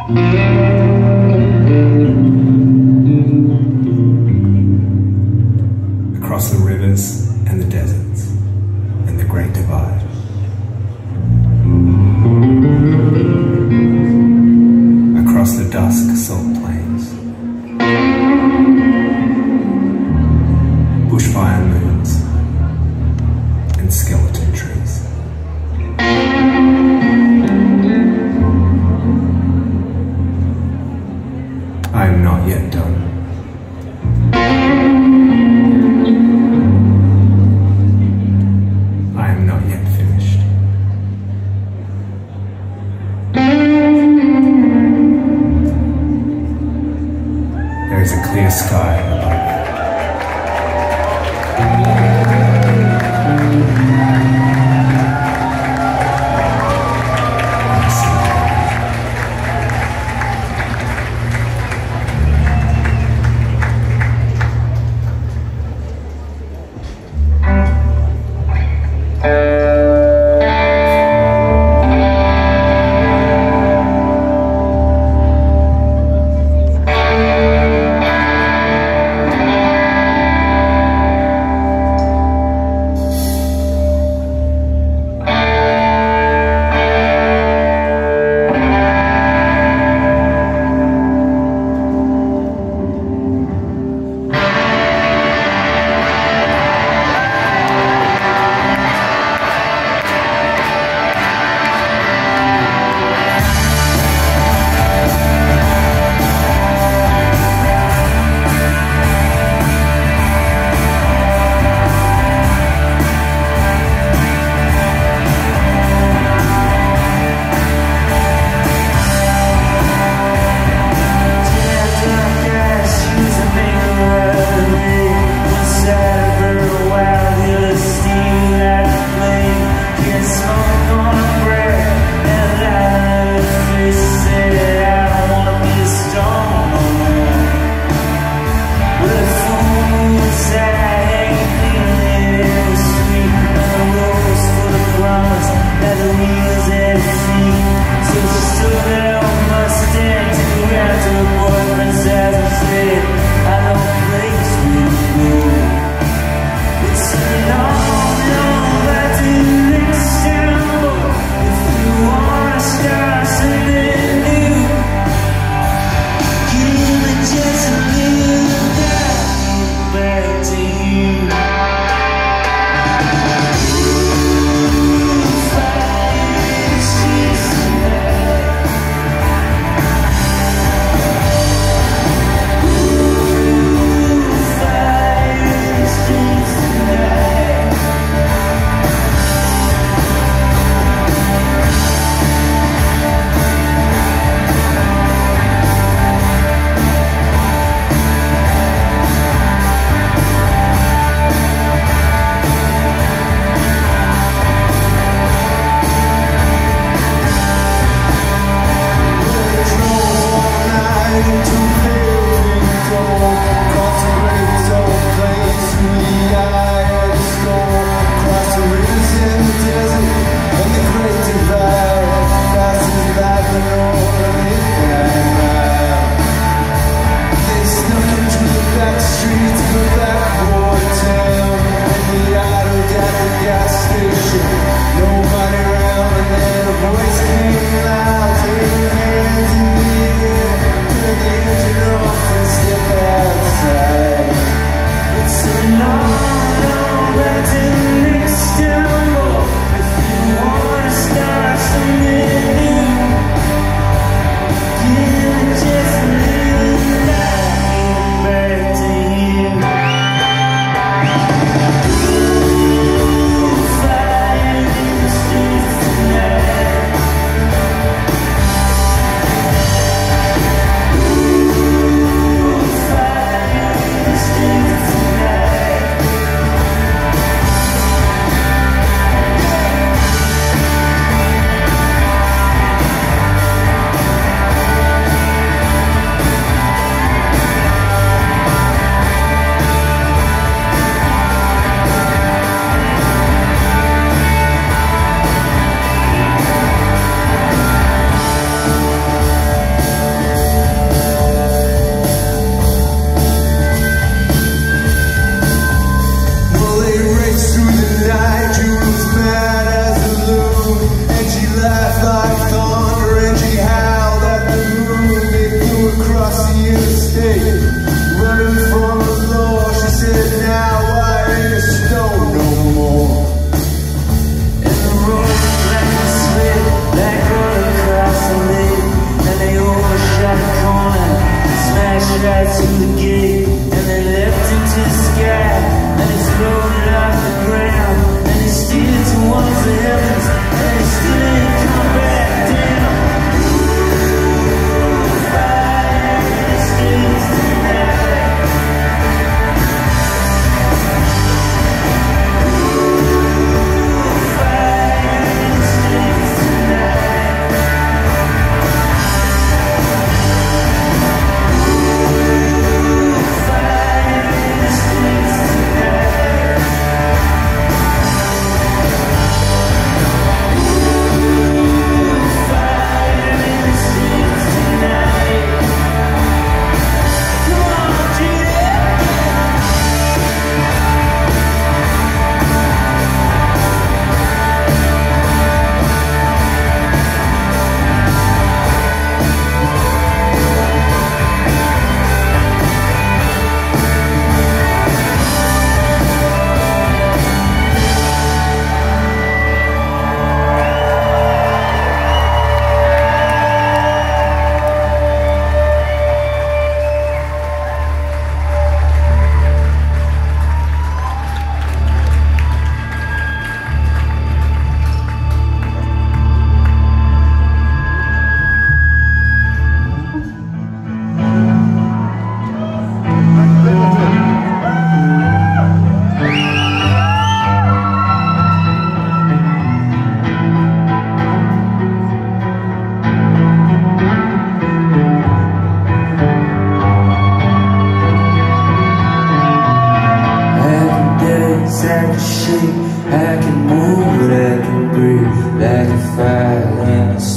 Across the rivers and the deserts and the Great Divide. Across the dusk salt plains, bushfire moons and skeleton trees. I am not yet done. I am not yet finished. There is a clear sky above.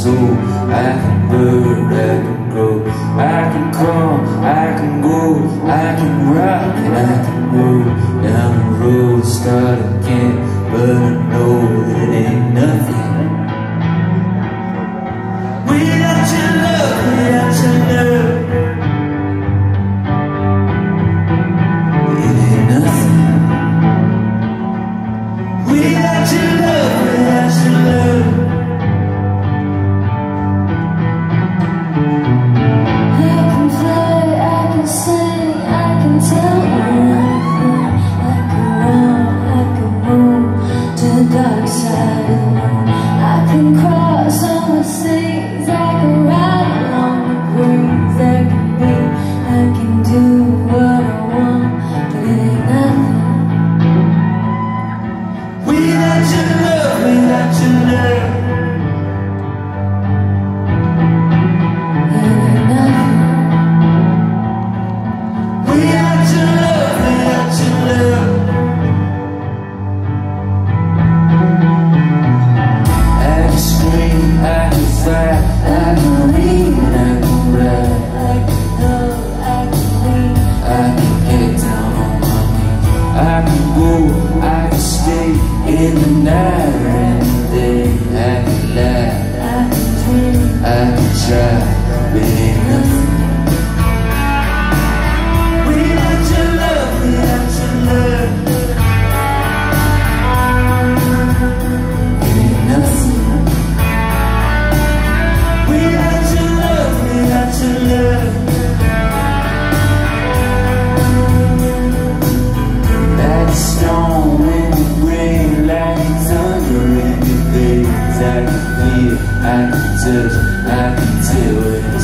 soul. I can burn, I can grow, I can crawl, I can go, I can rock, and I can roll down the road, start again. But I know that it ain't nothing without your love, without your love. It ain't nothing without your love, without your love. I can fly, I can sing, I can tell anything. I can run, I can move to the dark side of the moon. I can cross all the seas, I can ride along the breeze. I can be, I can do what I want, but it ain't nothing without your love, without your love. it ain't nothing. Without your love, without your love. I can scream, I can fight, I can read, I can ride, I can love, I can leave, I can get down on my knees. I can go, I can stay in the night and the day. I can lie, I can dream. I can try, but it ain't nothing without your love, without your love. It ain't nothing without your love, without your love. Like a storm in the rain, like thunder in the veins. I can feel, I can touch, I can tell it.